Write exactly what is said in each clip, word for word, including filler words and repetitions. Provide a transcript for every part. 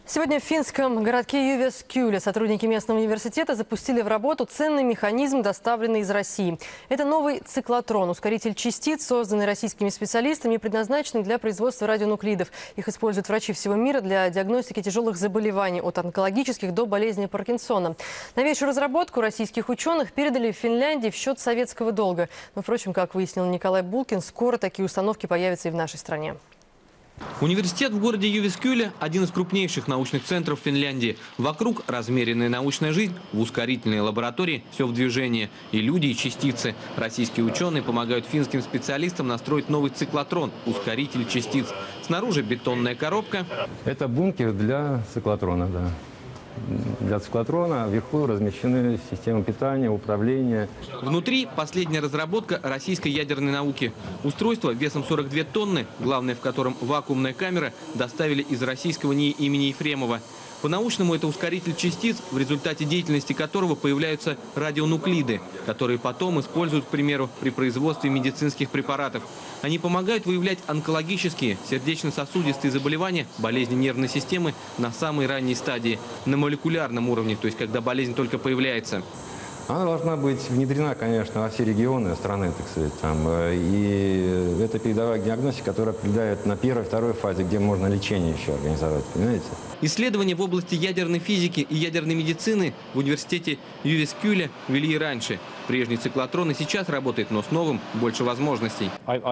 Сегодня в финском городке Ювескюле сотрудники местного университета запустили в работу ценный механизм, доставленный из России. Это новый циклотрон, ускоритель частиц, созданный российскими специалистами и предназначенный для производства радионуклидов. Их используют врачи всего мира для диагностики тяжелых заболеваний, от онкологических до болезни Паркинсона. Новейшую разработку российских ученых передали в Финляндии в счет советского долга. Но, впрочем, как выяснил Николай Булкин, скоро такие установки появятся и в нашей стране. Университет в городе Ювескюле – один из крупнейших научных центров Финляндии. Вокруг размеренная научная жизнь, в ускорительной лаборатории все в движении. И люди, и частицы. Российские ученые помогают финским специалистам настроить новый циклотрон – ускоритель частиц. Снаружи бетонная коробка. Это бункер для циклотрона, да. Для циклотрона вверху размещены системы питания, управления. Внутри последняя разработка российской ядерной науки. Устройство весом сорок две тонны, главное в котором вакуумная камера, доставили из российского НИИ имени Ефремова. По-научному это ускоритель частиц, в результате деятельности которого появляются радионуклиды, которые потом используют, к примеру, при производстве медицинских препаратов. Они помогают выявлять онкологические, сердечно-сосудистые заболевания, болезни нервной системы на самой ранней стадии, на молекулярном уровне, то есть когда болезнь только появляется. Она должна быть внедрена, конечно, во все регионы страны, так сказать. Там. И это передовая диагностика, которая определяет на первой, второй фазе, где можно лечение еще организовать, понимаете? Исследования в области ядерной физики и ядерной медицины в университете Ювескюле вели и раньше. Прежний циклотрон и сейчас работает, но с новым больше возможностей.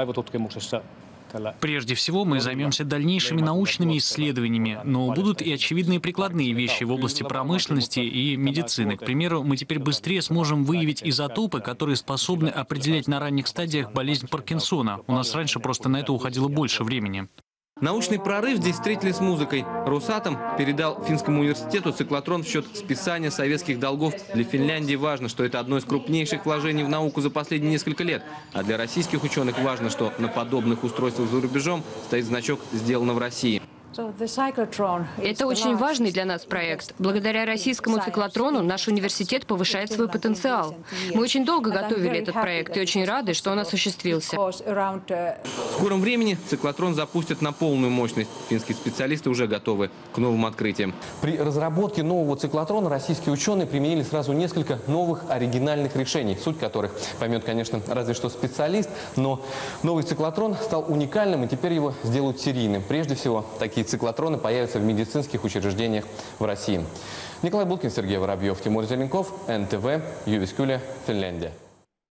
Прежде всего, мы займемся дальнейшими научными исследованиями, но будут и очевидные прикладные вещи в области промышленности и медицины. К примеру, мы теперь быстрее сможем выявить изотопы, которые способны определять на ранних стадиях болезнь Паркинсона. У нас раньше просто на это уходило больше времени. Научный прорыв здесь встретили с музыкой. Росатом передал Финскому университету циклотрон в счет списания советских долгов. Для Финляндии важно, что это одно из крупнейших вложений в науку за последние несколько лет. А для российских ученых важно, что на подобных устройствах за рубежом стоит значок «Сделано в России». Это очень важный для нас проект. Благодаря российскому циклотрону наш университет повышает свой потенциал. Мы очень долго готовили этот проект и очень рады, что он осуществился. В скором времени циклотрон запустят на полную мощность. Финские специалисты уже готовы к новым открытиям. При разработке нового циклотрона российские ученые применили сразу несколько новых оригинальных решений, суть которых поймет, конечно, разве что специалист, но новый циклотрон стал уникальным, и теперь его сделают серийным. Прежде всего, такие циклотроны появятся в медицинских учреждениях в России. Николай Булкин, Сергей Воробьев, Тимур Зеленков, эн тэ вэ, Ювескюле, Финляндия.